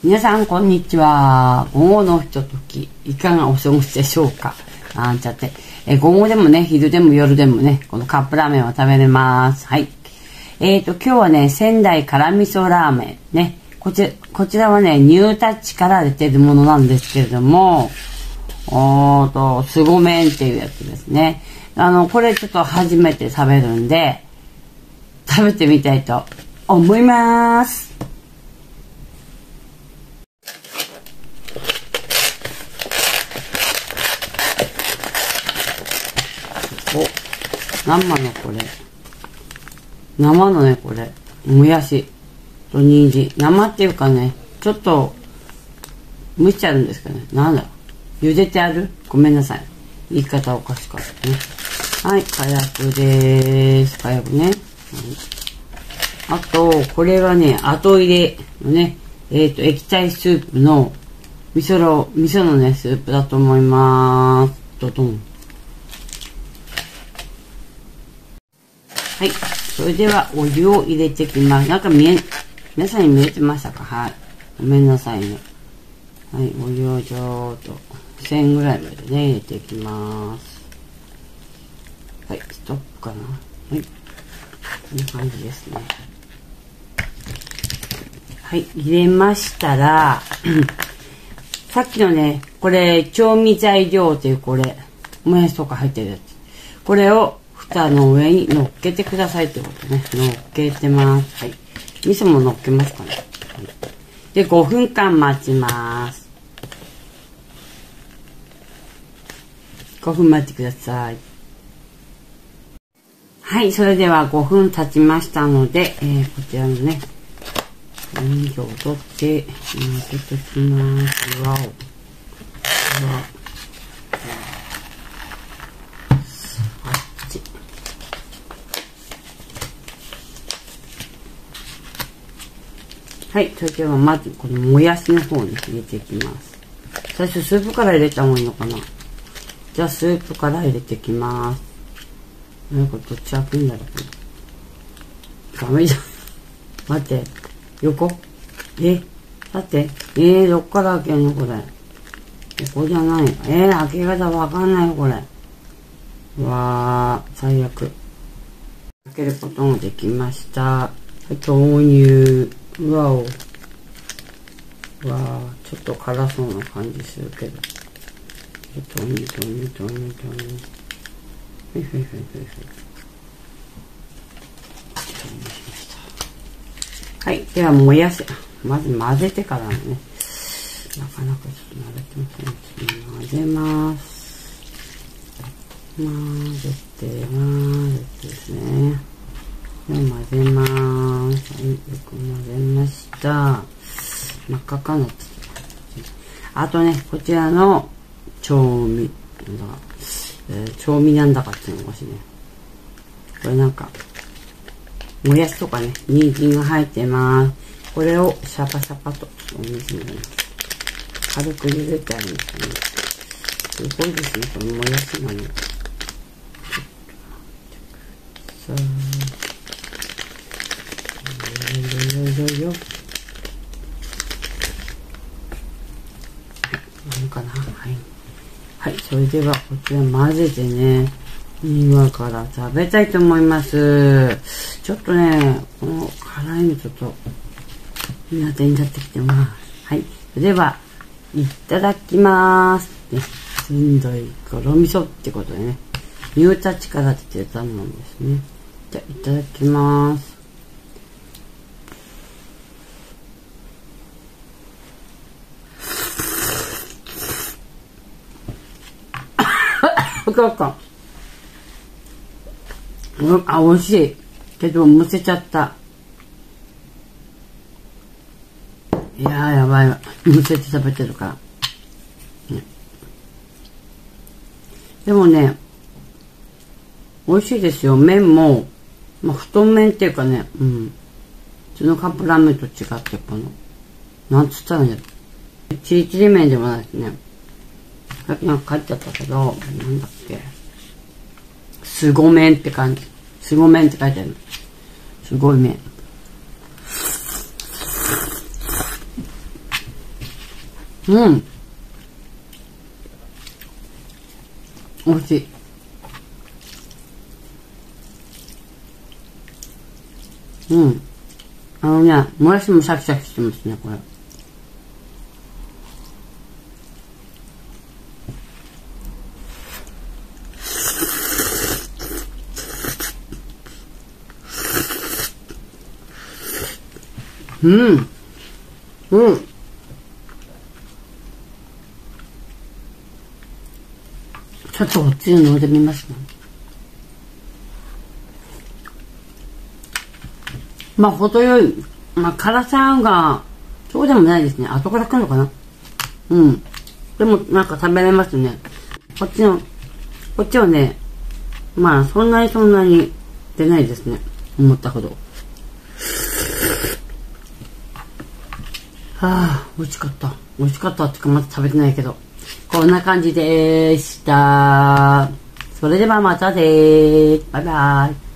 皆さんこんにちは。午後のひとときいかがお過ごしでしょうか。なんちゃって、午後でもね、昼でも夜でもね、このカップラーメンを食べれます。はい。今日はね、仙台辛味噌ラーメンね、こちらはね、ニュータッチから出てるものなんですけれども、凄麺っていうやつですね。これちょっと初めて食べるんで、食べてみたいと思います。生のこれ。生のね、これ。もやしと人参。生っていうかね、ちょっと蒸してあるんですかね。なんだろう。茹でてある？ごめんなさい。言い方おかしかったね。はい、火薬でーす。火薬ね。はい、あと、これはね、後入れのね、液体スープの、味噌のね、スープだと思います。ドドン。はい。それでは、お湯を入れてきます。なんか皆さんに見えてましたか？はい。ごめんなさいね。はい。お湯をちょっと、1000ぐらいまでね、入れていきます。はい。ストップかな。はい。こんな感じですね。はい。入れましたら、さっきのね、これ、調味材料というこれ、もやしとか入ってるやつ。これを、蓋の上に乗っけてくださいってことね。乗っけてます。はい。味噌も乗っけますかね。はい、で、5分間待ちます。5分待ってください。はい。それでは5分経ちましたので、こちらのね、お肉を取って、乗せてきます。わお。はい。それではまずこのもやしの方に入れていきます。最初スープから入れた方がいいのかな。じゃあスープから入れていきます。なんかどっち開くんだろう。ダメじゃん。待って。横？だって。どっから開けんのこれ。ここじゃない。開け方わかんないよこれ。うわー、最悪。開けることもできました。豆乳。うわお。うわー、ちょっと辛そうな感じするけど。豆乳。はい。では、もやし。まず混ぜてからね。なかなかちょっと慣れてません。混ぜます。混ぜてですね。混ぜます。はい。よく混ぜました。真っ赤かなって。あとね、こちらの調味なんだかっていうのが欲しいね。これなんか、もやしとかね、人参が入ってます。これをシャパシャパとお水に入れます。軽く茹でてあるんですね。すごいですね、このもやしがね。さあ、よ。何かな。はい。それではこちら混ぜてね、今から食べたいと思います。ちょっとね、この辛いのちょっと苦手になってきてます。はい。それでは、いただきます。ね、仙台辛味噌ってことでね、ニュータッチから出てるたもんですね。じゃあ、いただきます。美味しい。けど、むせちゃった。いやー、やばいわ。むせて食べてるから。ね、でもね、美味しいですよ。麺も、太麺っていうかね、普通のカップラーメンと違って、この、なんつったらね、チリチリ麺でもないですね。さっきなんか書いてあったけど、なんだっけ。凄麺って感じ。凄麺って書いてある。すごい麺。 うん。美味しい。うん。もやしもシャキシャキしてますね、これ。うん。うん。ちょっとこっちに飲んでみますね。まあ、程よい、まあ、辛さが、そうでもないですね。後から来るのかな。うん。でも、なんか食べれますね。こっちはね、まあ、そんなに出ないですね。思ったほど。はあ、美味しかった。美味しかったってか、まだ食べてないけど。こんな感じでした。それではまたでーす。バイバイ。